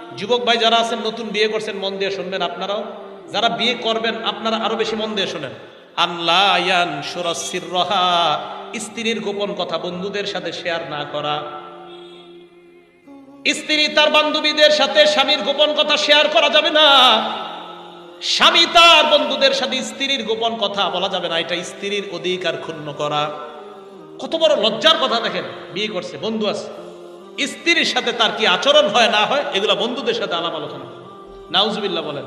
যুবক ভাই যারা আছেন নতুন বিয়ে করছেন মন দিয়ে শুনবেন, আপনারাও যারা বিয়ে করবেন আপনারা আরো বেশি মন দিয়ে শুনেন। আল্লাহ ইয়ান সুরসিরহা, স্ত্রীর গোপন কথা বন্ধুদের সাথে শেয়ার না করা। স্ত্রী তার বান্ধবীদের সাথে স্বামীর গোপন কথা শেয়ার করা যাবে না। স্বামী তার বন্ধুদের সাথে স্ত্রীর গোপন কথা বলা যাবে না, এটা স্ত্রীর অধিকার ক্ষুণ্ণ করা। কত বড় লজ্জার কথা দেখেন, বিয়ে করছে, বন্ধু আছে, স্ত্রীর সাথে তার কি আচরণ হয় না হয় এগুলা বন্ধুদের সাথে আলাপ আলোচনা। নাউজুবিল্লাহ বলেন।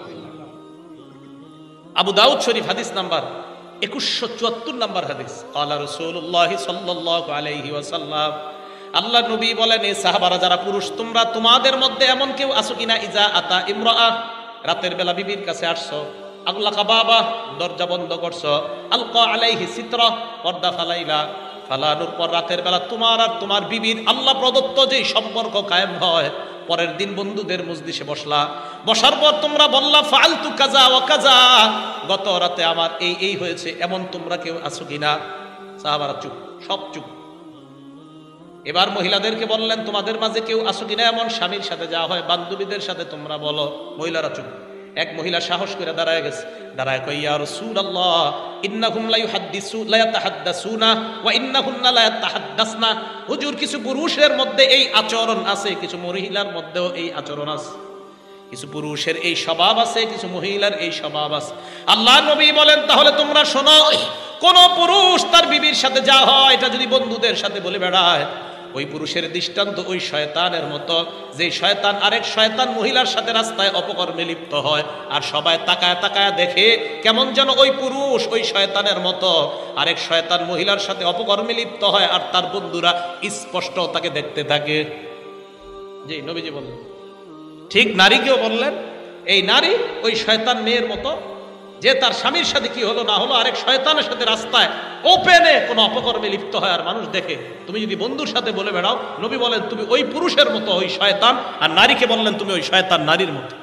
আবু দাউদ শরীফ হাদিস নাম্বার 2174 নাম্বার হাদিস, ক্বালা রাসূলুল্লাহ সাল্লাল্লাহু আলাইহি ওয়াসাল্লাম, আল্লাহ নবী বলেন, এই সাহাবারা যারা পুরুষ, তোমরা তোমাদের মধ্যে এমন কেউ আছো কিনা ইজা আতা ইমরাআ, রাতের বেলা বিবির কাছে আসছো, আগলাকা বাবা, দরজা বন্ধ করছো, আলকা আলাইহি সিতরা, পর্দা ফালাইলা, ফালানোর পর রাতের বেলা তোমার আর তোমার বিবির আল্লাহ প্রদত্ত যে সম্পর্ক কায়েম হয়, পরের দিন বন্ধুদের মজলিসে বসলা, বসার পর তোমরা বললা ফালতু কাজা ওয়া কাজা, গত রাতে আমার এই এই হয়েছে, এমন তোমরা কেউ আছো কিনা? সাহাবারা চুপ, সব চুপ। এবার মহিলাদেরকে বললেন, তোমাদের মাঝে কেউ আছো কিনা এমন স্বামীর সাথে যা হয় বান্ধবীদের সাথে তোমরা বলো। মহিলারা চুপ। এক মহিলা সাহস করে দাঁড়ায় গেছে, দাঁড়ায় কই, ইয়া রাসূলুল্লাহ ইন্নাহুম লা ইয়াতাহাদ্দাসুনা ওয়া ইন্নাহুন্না লা ইয়াতাহাদ্দাসনা, হুজুর কিছু পুরুষের মধ্যে এই আচরণ আছে, কিছু মহিলার মধ্যেও এই আচরণ আছে, কিছু পুরুষের এই স্বভাব আছে, কিছু মহিলার এই স্বভাব আছে। আল্লাহ নবী বলেন, তাহলে তোমরা শোনো, কোন পুরুষ তার বিবির সাথে যা হয় এটা যদি বন্ধুদের সাথে বলে বেড়ায়, ওই পুরুষের দৃষ্টান্ত ওই শয়তানের মতো, যে শয়তান আরেক শয়তান মহিলার সাথে রাস্তায় অপকর্মে লিপ্ত হয়, আর সবাই তাকায় তাকায় দেখে কেমন যেন ওই পুরুষ ওই শয়তানের মতো আরেক শয়তান মহিলার সাথে অপকর্মে লিপ্ত হয়, আর তার বন্ধুরা স্পষ্ট তাকে দেখতে থাকে। জি, নবীজি বললেন। ঠিক নারীকেও বললেন, এই নারী ওই শয়তান মেয়ের মতো, যে তার স্বামীর সাথে কি হলো না হলো আরেক শয়তানের সাথে রাস্তায় ওপেনে কোনো অপকর্মে লিপ্ত হয় আর মানুষ দেখে, তুমি যদি বন্ধুর সাথে বলে বেড়াও, নবী বলেন তুমি ওই পুরুষের মতো, ওই শয়তান। আর নারীকে বললেন তুমি ওই শয়তান নারীর মতো।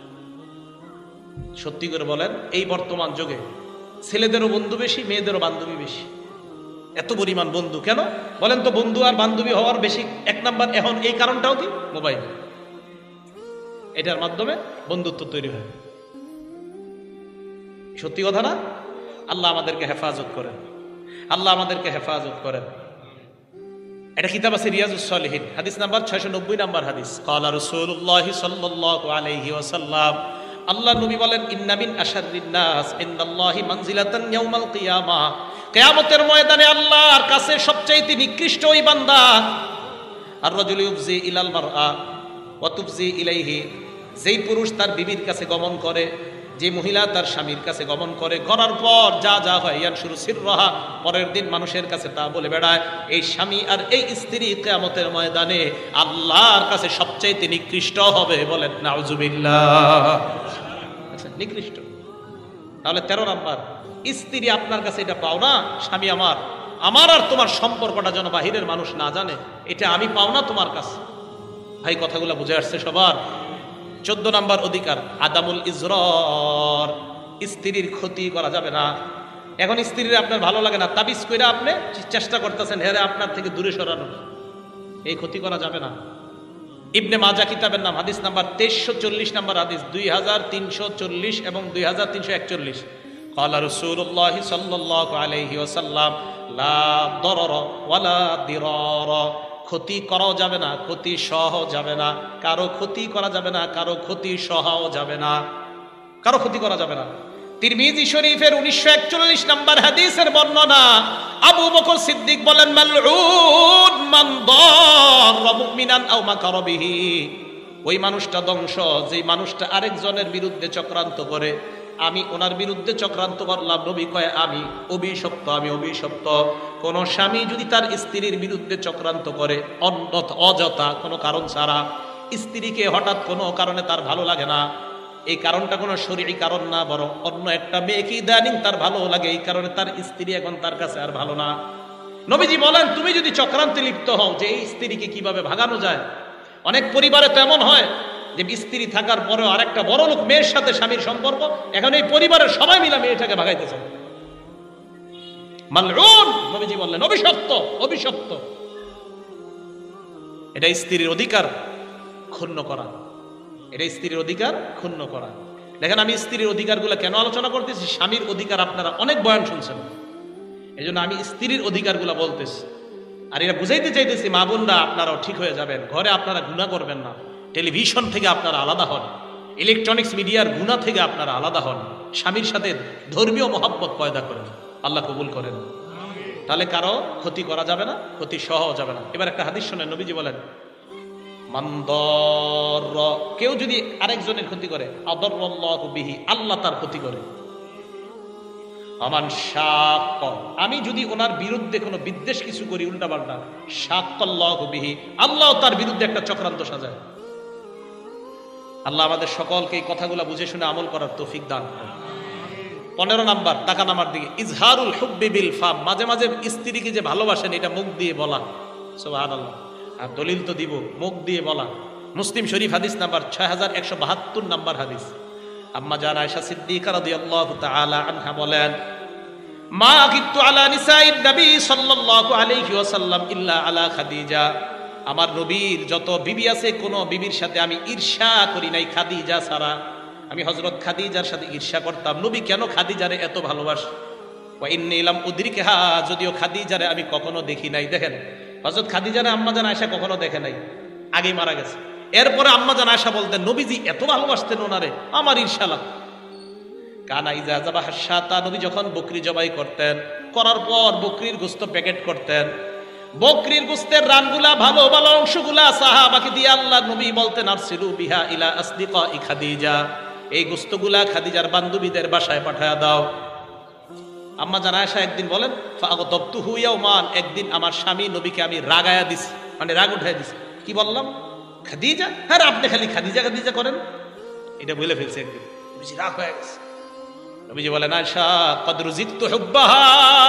সত্যি করে বলেন, এই বর্তমান যুগে ছেলেদেরও বন্ধু বেশি, মেয়েদেরও বান্ধবী বেশি। এত পরিমাণ বন্ধু কেন বলেন তো? বন্ধু আর বান্ধবী হওয়ার বেশি এক নাম্বার এখন এই কারণটাও কি? মোবাইল। এটার মাধ্যমে বন্ধুত্ব তৈরি হয়। সত্যি কথা না? আল্লাহ আমাদেরকে হেফাজত করেন, আল্লাহ আমাদেরকে হেফাজত করেন। এটা কিতাব আছে রিয়াজুস সালিহিন, হাদিস নাম্বার 690 নাম্বার হাদিস। ক্বালা রাসূলুল্লাহ সাল্লাল্লাহু আলাইহি ওয়াসাল্লাম, আল্লাহ নবী বলেন, ইন্না মিন আশাররিন নাস ইনদাল্লাহি মানজিলাতান ইয়াউমাল কিয়ামা, কিয়ামতের ময়দানে আল্লাহর কাছে সবচেয়ে নিকৃষ্ট ওই বান্দা, আর রাজুলু ইউফজি ইলাল মারআ ওয়া তুফজি ইলাইহি, যেই পুরুষ তার বিবির কাছে গমন করে, যে মহিলা তার স্বামীর কাছে গমন করে, করার পর যা যা হয় ইয়ান শুরু সিররাহা, পরের দিন মানুষের কাছে তা বলে বেড়ায়, এই স্বামী আর এই স্ত্রী কিয়ামতের ময়দানে আল্লাহর কাছে সবচেয়ে নিকৃষ্ট হবে। বলেন নাউজুবিল্লাহ। আচ্ছা, নিকৃষ্ট। তাহলে 13 নাম্বার, স্ত্রী আপনার কাছে এটা পাও না, স্বামী আমার, আমার আর তোমার সম্পর্কটা যেন বাহিরের মানুষ না জানে, এটা আমি পাও না তোমার কাছে। ভাই কথাগুলো বুঝে আসছে সবার? 14 নাম্বার অধিকার, আদামুল ইজরার, স্ত্রীর ক্ষতি করা যাবে না। এখন স্ত্রীর আপনার ভালো লাগে না, তাবিজ কইরা আপনি চেষ্টা করতেছেন হেরে আপনার থেকে দূরে সরানোর, এই ক্ষতি করা যাবে না। ইবনে মাজাহ কিতাবের নাম, হাদিস নাম্বার 2340 নাম্বার হাদিস, 2340 এবং 2341। ক্বালা রাসূলুল্লাহ সাল্লাল্লাহু আলাইহি ওয়াসাল্লাম, লা দরর ওয়ালা দিরার, ক্ষতি করাও যাবে না, ক্ষতি সহ যাবে না, কারো ক্ষতি করা যাবে না, কারো ক্ষতি সহও যাবে না, কারো ক্ষতি করা যাবে না। তিরমিজি শরীফের 1941 নাম্বার হাদিসের বর্ণনা, আবু বকর সিদ্দিক বলেন, মালউন মান দাররা মুমিনান আও মাকারা বিহি, ওই মানুষটা ধ্বংস যে মানুষটা আরেকজনের বিরুদ্ধে চক্রান্ত করে। আমি ওনার বিরুদ্ধে চক্রান্ত করলাম, নবী কয় আমি অভিশপ্ত, আমি অভিশপ্ত। কোন স্বামী যদি তার স্ত্রীর বিরুদ্ধে চক্রান্ত করে অযথা কোনো কারণ ছাড়া, স্ত্রীকে হঠাৎ কোনো কারণে তার ভালো লাগে না, এই কারণটা কোনো শরীরী কারণ না, বরং অন্য একটা মেয়েকে ইদানিং তার ভালো লাগে, এই কারণে তার স্ত্রী এখন তার কাছে আর ভালো না, নবীজি বলেন তুমি যদি চক্রান্তে লিপ্ত হও যে এই স্ত্রীকে কিভাবে ভাগানো যায়। অনেক পরিবারে তো এমন হয় যে স্ত্রী থাকার পরেও আরেকটা বড় লোক মেয়ের সাথে স্বামীর সম্পর্ক, এখন এই পরিবারের সবাই মিলে মেয়েটাকে ভাগাইতেছে। মালউন, নবীজি বললেন অভিশপ্ত, অভিশপ্ত। এটা স্ত্রীর অধিকার ক্ষুণ্ণ করা। এটা স্ত্রীর অধিকার ক্ষুণ্ণ করা। দেখেন আমি স্ত্রীর অধিকারগুলো কেন আলোচনা করতেছি, স্বামীর অধিকার আপনারা অনেক বয়ান শুনছেন, এই জন্য আমি স্ত্রীর অধিকারগুলো বলতেছি। আর এটা বুঝাইতে চাইতেছি মা বোনরা আপনারাও ঠিক হয়ে যাবেন, ঘরে আপনারা গুনাহ করবেন না, টেলিভিশন থেকে আপনারা আলাদা হন, ইলেকট্রনিক্স মিডিয়ার গুনাহ থেকে আপনারা আলাদা হন, স্বামীর সাথে ধর্মীয় মহব্বত পয়দা করেন, আল্লাহ কবুল করেন। তাহলে কারো ক্ষতি করা যাবে না, ক্ষতি সহ যাবে না। এবার একটা হাদিস শোনেন, নবীজি বলেন মানদর, কেউ যদি আরেকজনের ক্ষতি করে আদরল্লাহু বিহি, আল্লাহ তার ক্ষতি করে। আমান শাক্ক, আমি যদি ওনার বিরুদ্ধে কোনো বিদ্বেষ কিছু করি উল্টাপাল্টা, শাক্কাল্লাহু বিহি, আল্লাহ তার বিরুদ্ধে একটা চক্রান্ত সাজায়। আল্লাহ আমাদের সকলকে এই কথাগুলো বুঝে শুনে আমল করার তৌফিক দান করুন। 15 নাম্বার, তাকান আমার দিকে, ইজহারুল হুব্বি বিল ফাম, মাঝে মাঝে স্ত্রীকে যে ভালোবাসেন এটা মুখ দিয়ে বলা, সুবহানাল্লাহ। আর দলিল তো দিব, মুখ দিয়ে বলা। মুসলিম শরীফ হাদিস নাম্বার 6172 নাম্বার হাদিস। আম্মা জান আয়েশা সিদ্দিকা রাদিয়াল্লাহু তাআলা আনহা বলেন, মা গিবতু আলা নিসাইন নবী সাল্লাল্লাহু আলাইহি ওয়াসাল্লাম ইল্লা আলা খাদিজা, আমার নবীর যত বিবি আছে কোন বিবির সাথে আমি ঈর্ষা করি নাই খাদিজা ছাড়া। আমি হযরত খাদিজার সাথে ঈর্ষা করতাম। নবী কেন খাদিজারে এত ভালোবাসে? ওয়া ইন্নী লাম উদরিকহা, যদিও খাদিজারে আমি কখনো দেখি নাই। দেখেন হযরত খাদিজারে আম্মা জান আয়েশা কখনো দেখে নাই, আগেই মারা গেছে। এরপরে আম্মা জান আয়েশা বলতেন নবীজি এত ভালোবাসতেন ওনারে, আমার ঈর্ষা লাগতো। কানা ইজা যাবাহা শাতা, নবী যখন বকরি জবাই করতেন, করার পর বকরির গোশত প্যাকেট করতেন, বকরির গোশতের রানগুলা ভালো ভালো অংশগুলা সাহাবাকে দিয়ে আল্লাহ নবী বলতেন আরসিলু বিহা ইলা আসদিকা খাদিজা, এই গোশতগুলা খাদিজার বান্ধবীদের বাসায় পাঠায়া দাও। আম্মা জান আয়েশা একদিন বলেন ফাগতাবতুহু ইয়াওমান, একদিন আমার স্বামী নবীকে আমি রাগায়া দিছি, মানে রাগ উঠায় দিছি। কি বললাম? খাদিজা, হ্যাঁ আপনি খালি খাদিজা খাদিজা করেন, এটা বলে ফেলছে। একদিন বেশি রাগ হয়ে গেছে। নবীজি বলেন আয়েশা কদ রুজিকতু হুব্বাহা,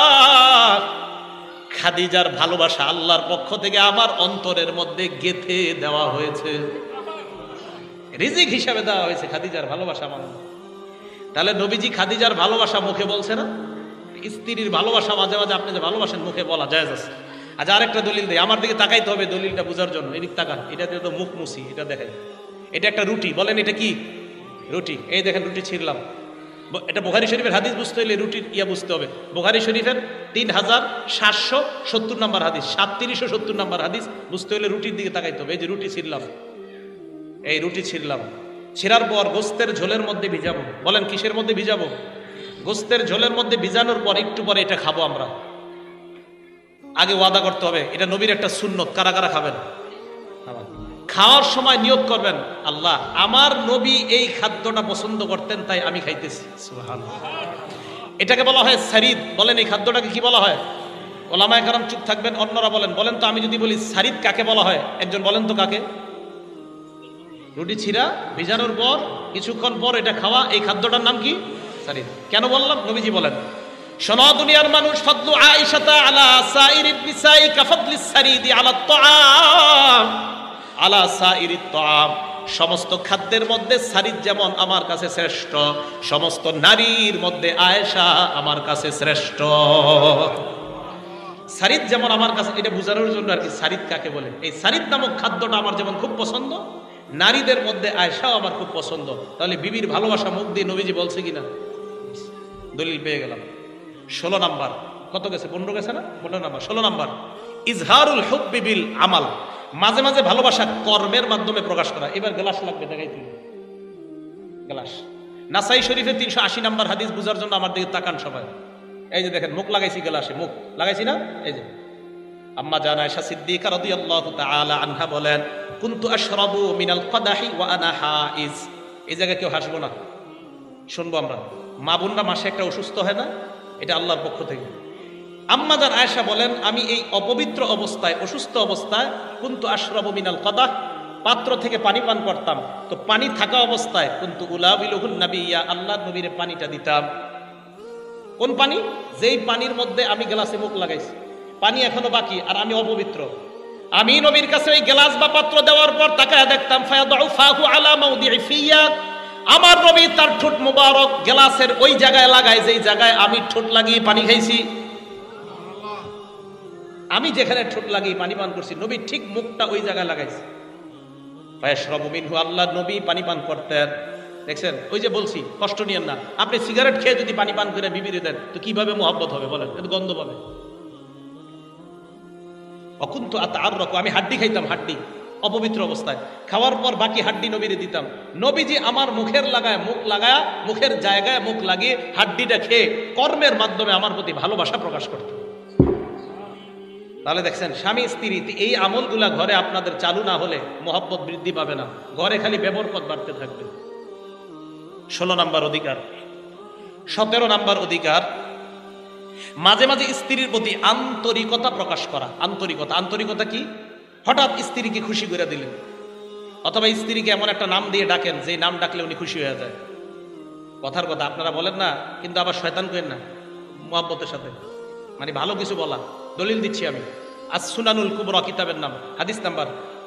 খাদিজার ভালোবাসা আল্লাহর পক্ষ থেকে আমার অন্তরের মধ্যে গেঁথে দেওয়া হয়েছে, রিজিক হিসাবে দেওয়া হয়েছে খাদিজার ভালোবাসা আমার। তাহলে নবীজি খাদিজার ভালোবাসা মুখে বলছে না, স্ত্রীর ভালোবাসা মাঝে মাঝে আপনি যে ভালোবাসেন মুখে বলা জায়েজ আছে। আজ আরেকটা দলিল দেয়, আমার দিকে তাকাইতে হবে দলিলটা বোঝার জন্য। এদিক তাকান, এটা দিয়ে তো মুখ মুছি, এটা দেখেন, এটা একটা রুটি, বলেন এটা কি? রুটি। এই দেখেন রুটি ছিঁড়লাম, এটা বুখারী শরীফের হাদিস বুঝতে হলে রুটির ইয়া বুঝতে হবে। বুখারী শরীফের 3770 নম্বর হাদিস, 3770 নম্বর হাদিস বুঝতে হলে রুটির দিকে তাকাইতে হবে। এই যে রুটি ছিঁড়লাম, এই রুটি ছিঁড়লাম, ছিঁড়ার পর গোস্তের ঝোলের মধ্যে ভিজাবো। বলেন কিসের মধ্যে ভিজাবো? গোস্তের ঝোলের মধ্যে ভিজানোর পর একটু পরে এটা খাবো আমরা। আগে ওয়াদা করতে হবে, এটা নবীর একটা সুন্নত। কারা কারা খাবেন? খাওয়ার সময় নিয়ত করবেন আল্লাহ আমার নবী এই খাদ্যটা পছন্দ করতেন তাই আমি খাইতেছি, সুবহানাল্লাহ। এটাকে বলা হয় সারিদ। বলেন এই খাদ্যটাকে কি বলা হয়? ওলামায়ে কেরাম চুপ থাকবেন, অন্যরা বলেন। বলেন তো আমি যদি বলি সারিদ কাকে বলা হয়, একজন বলেন তো কাকে? রুটি ছিঁড়া ভিজানোর পর কিছুক্ষণ পর এটা খাওয়া, এই খাদ্যটার নাম কি? সারিদ। কেন বললাম? নবীজি বলেন শোনো দুনিয়ার মানুষ, ফাদলু আয়েশাতা আলা সাইরিন নিসাই কাফাদলিস সারিদি আলা তাআম আলা সাইরিত তাআম, সমস্ত খাদ্যের মধ্যে সারিদ যেমন আমার কাছে শ্রেষ্ঠ, সমস্ত নারীর মধ্যে আয়েশা আমার কাছে শ্রেষ্ঠ। সারিদ যেমন আমার কাছে, এটা বোঝানোর জন্য আর কি সারিদ কাকে বলে। এই সারিদ নামক খাদ্যটা আমার যেমন খুব পছন্দ, নারীদের মধ্যে আয়েশাও আমার খুব পছন্দ। তাহলে বিবির ভালোবাসা মুখ দিয়ে নবীজি বলছে কিনা? দলিল পেয়ে গেলাম। 16 নাম্বার, কত গেছে? 15 গেছে না? 15 নাম্বার। 16 নাম্বার, ইজহারুল হুব্বি বিল আমাল, মাঝে মাঝে ভালোবাসা কর্মের মাধ্যমে প্রকাশ করা। এবার গ্লাস লাগবে, দেখাইতে গ্লাস। নাসাই শরীফে 380 নাম্বার হাদিস বুঝার জন্য আমার দিকে তাকান সবাই। এই যে দেখেন মুখ লাগাইছি, গ্লাসে মুখ লাগাইছি না? এই যে আম্মা জান আয়েশা সিদ্দিকা রাদিয়াল্লাহু তাআলা আনহা বলেন কুনতু আশরাবু মিনাল কাদাহি ওয়া আনা হাইজ। এই জায়গায় কেউ হাসবো না, শুনবো আমরা। মা বোনরা মাসে একটা অসুস্থ হয় না, এটা আল্লাহর পক্ষ থেকে। আম্মা জান আয়েশা বলেন আমি এই অপবিত্র অবস্থায়, অসুস্থ অবস্থায়, কুনতু আশরাবু মিনাল কাদাহ, পাত্র থেকে পানি পান করতাম। তো পানি থাকা অবস্থায় কুনতু উলাবিলুহুন নাবিয়্যা, আল্লাহর নবীরে পানিটা দিতাম। কোন পানি? যেই পানির মধ্যে আমি গ্লাসে মুখ লাগাইছি, পানি এখনো বাকি আর আমি অপবিত্র। আমি নবীর কাছে ওই গ্লাস বা পাত্র দেওয়ার পর তাকায় দেখতাম ফায়াদউ ফাহু আলা মাউদি'i ফিয়া, আমার নবী তার ঠোঁট মোবারক গ্লাসের ওই জায়গায় লাগায় যেই জায়গায় আমি ঠোঁট লাগিয়ে পানি খাইছি। আমি যেখানে ঠোঁট লাগিয়ে পানি পান করছি, নবী ঠিক মুখটা ওই জায়গায় লাগাইছে। ওয়াশরাবু মিনহু, আল্লাহ নবী পানি পান করতেন। দেখছেন, ওই যে বলছি কষ্ট নিয়েন না। আপনি সিগারেট খেয়ে যদি পানি পান করে বিবিরে দেন তো কিভাবে মোহাব্বত হবে বলেন? এটা গন্ধ পাবে। অকুন্ত আতাআররাকু, আমি হাড্ডি খাইতাম, হাড্ডি অপবিত্র অবস্থায়, খাওয়ার পর বাকি হাড্ডি নবীরে দিতাম। নবীজি আমার মুখের লাগায় মুখ লাগায়া, মুখের জায়গায় মুখ লাগিয়ে হাড্ডিটা খেয়ে কর্মের মাধ্যমে আমার প্রতি ভালোবাসা প্রকাশ করতেন। তাহলে দেখছেন, স্বামী স্ত্রী এই আমলগুলা ঘরে আপনাদের চালু না হলে মোহাব্বত বৃদ্ধি পাবে না, ঘরে খালি বেবরকত বাড়তে থাকবে। 16 নম্বর অধিকার। 17 নম্বর অধিকার, মাঝে মাঝে স্ত্রীর প্রতি আন্তরিকতা প্রকাশ করা। আন্তরিকতা, আন্তরিকতা কি? হঠাৎ স্ত্রীকে খুশি করে দিলেন, অথবা স্ত্রীকে এমন একটা নাম দিয়ে ডাকেন যে নাম ডাকলে উনি খুশি হয়ে যায়। কথার কথা আপনারা বলেন না, কিন্তু আবার শয়তান করেন না মুহাব্বতের সাথে, মানে ভালো কিছু বলা। দলিল দিচ্ছি আমি, আস-সুনানুল কুবরা কিতাবের নাম, হাদিস নাম্বার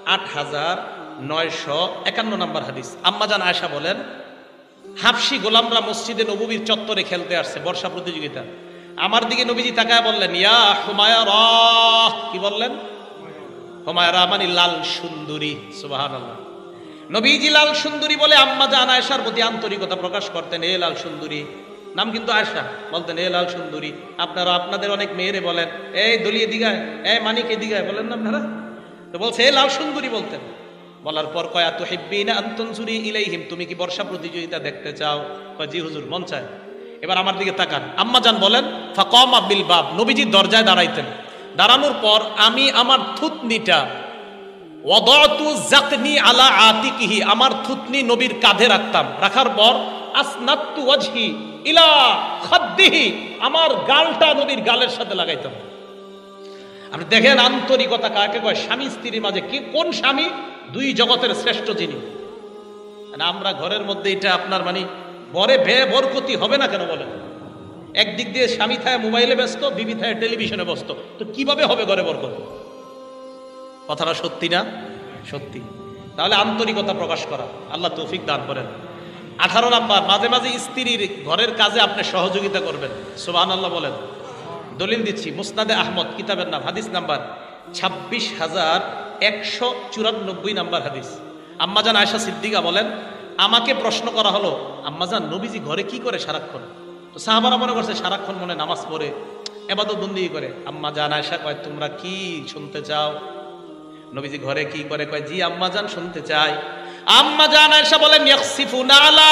8951 নম্বর হাদিস। আম্মাজান আয়েশা বলেন, হাফসি গোলামরা মসজিদে নববীর চত্বরে খেলতে আসছে, বর্ষা প্রতিযোগিতা। আমার দিকে নবীজি তাকায় বললেন, ইয়া হুমায়রা। কি বললেন? হুমায়রা মানে লাল সুন্দরী। সুবহানাল্লাহ। নবীজি লাল সুন্দরী বলে আম্মাজান আয়েশার প্রতি আন্তরিকতা প্রকাশ করতেন। এ লাল সুন্দরী, নাম কিন্তু আয়েশা, বলতেন এ লাল সুন্দরী। আপনারা আপনাদের অনেক মেয়েরে বলেন, এই দলিয়ে দিগায়, এই মানিকে দিগায়, বলেন না আপনারা? তো বলছে এ লাল সুন্দরী বলতেন। বলার পর কয় আতুহিব্বিনা আন তানজুরি ইলাইহিম, তুমি কি বর্ষা প্রতিযোগিতা দেখতে চাও? কয় জি হুজুর, মন চায়। এবার আমার দিকে তাকান। আম্মাজান বলেন, ফাকামা বিল বাব, নবীজি দরজায় দাঁড়াইতেন। দাঁড়ানোর পর আমি আমার থুতনিটা ওয়াদাতু যাকনি আলা আতিকিহি, আমার থুতনি নবীর কাঁধে রাখতাম। রাখার পর আসনাতু ওয়াজহি ইলা খাদ্দিহি, আমার গালটা নবীর গালের সাথে লাগাইতাম। আপনি দেখেন আন্তরিকতা কাকে কয়? স্বামী স্ত্রীর মাঝে কি, কোন স্বামী? দুই জগতের শ্রেষ্ঠ যিনি। আমরা ঘরের মধ্যে এটা আপনার মানে বরে বে বরকতি হবে না কেন বলেন? একদিক দিয়ে স্বামী থায় মোবাইলে ব্যস্ত, বিবি থায় টেলিভিশনে ব্যস্ত, তো কিভাবে হবে ঘরে বরকত? কথাটা সত্যি না? সত্যি। তাহলে আন্তরিকতা প্রকাশ করা, আল্লাহ তৌফিক দান করেন। 18 নাম্বার, মাঝে মাঝে স্ত্রীর ঘরের কাজে আপনি সহযোগিতা করবেন। সুবহানাল্লাহ বলেন। দলিল দিচ্ছি, মুসনাদে আহমদ কিতাবের নাম, হাদিস নাম্বার 26,194 নাম্বার হাদিস। আম্মাজান আয়েশা সিদ্দিকা বলেন, আমাকে প্রশ্ন করা হলো, আম্মাজান নবীজি ঘরে কি করে সারাক্ষণ? তো সাহাবারা মনে করছে সারাক্ষণ মনে নামাজ পড়ে, ইবাদত বন্দেগী করে। আম্মাজান আয়েশা কয়, তোমরা কি শুনতে চাও? নবীজি ঘরে কি করে? কয় জি আম্মাজান, শুনতে চাই। আম্মাজান আয়েশা বলেন, ইয়াখসিফুনা আলা,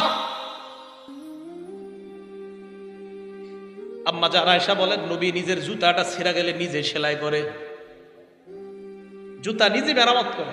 আম্মাজান আয়েশা বলেন, নবী নিজের জুতাটা ছিঁড়া গেলে নিজে সেলাই করে, জুতা নিজে মেরামত করে।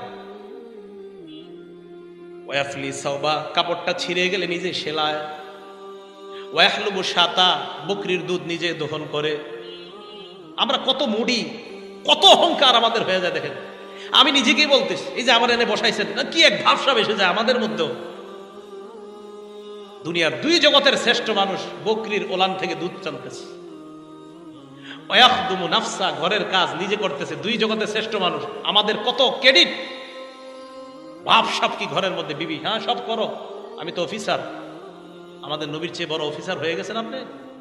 ওয়াফলি সাওবা, কাপড়টা ছিঁড়ে গেলে নিজে সেলায়। ওয়াহলুবু শাতা, বকরির দুধ নিজে দহন করে। আমরা কত মুডি, কত অহংকার আমাদের হয়ে যায় দেখেন। আমি নিজেকেই বলতেছি, এই যে আমার এনে বসাইছেন, কি এক ভাবসাব এসে যায় আমাদের মধ্যেও। দুনিয়ার দুই জগতের শ্রেষ্ঠ মানুষ বকরির ওলান থেকে দুধ টানতেছে। ওয়াখদুমু নাফসা, ঘরের কাজ নিজে করতেছে। দুই জগতের শ্রেষ্ঠ মানুষ, আমাদের কত ক্রেডিট। ভাবসাব কি ঘরের মধ্যে, বিবি হ্যাঁ সব করো, আমি তো অফিসার। আমাদের নবীর চেয়ে বড় অফিসার হয়ে গেছেন আপনি।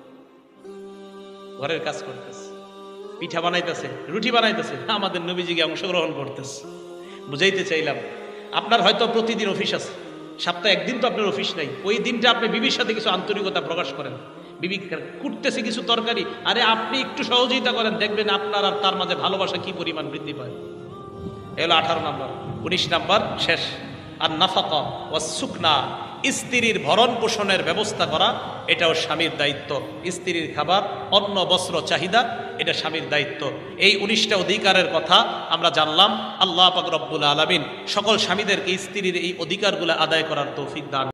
ঘরের কাজ করতেছে, পিঠা বানাইতেছে, রুটি বানাইতেছে, আমাদের নবীজিকে অংশগ্রহণ করতেছে। বুঝাইতে চাইলাম, আপনার হয়তো প্রতিদিন অফিস আছে, সপ্তাহে একদিন তো আপনার অফিস নাই। ওই দিনটা আপনি বিবির সাথে কিছু আন্তরিকতা প্রকাশ করেন। বিবি কুটতেছে কিছু তরকারি, আরে আপনি একটু সহযোগিতা করেন, দেখবেন আপনার আর তার মাঝে ভালোবাসা কি পরিমাণ বৃদ্ধি পায়। এলো 18 নম্বর। 19 নম্বর শেষ। আর নাফাকা ওয়াস সুকনা, স্ত্রীর ভরণ পোষণের ব্যবস্থা করা, এটাও স্বামীর দায়িত্ব। স্ত্রীর খাবার, অন্ন, বস্ত্র চাহিদা, এটা স্বামীর দায়িত্ব। এই 19টা অধিকারের কথা আমরা জানলাম। আল্লাহ পাক রব্বুল আলামিন সকল স্বামীদেরকে স্ত্রীর এই অধিকারগুলো আদায় করার তৌফিক দান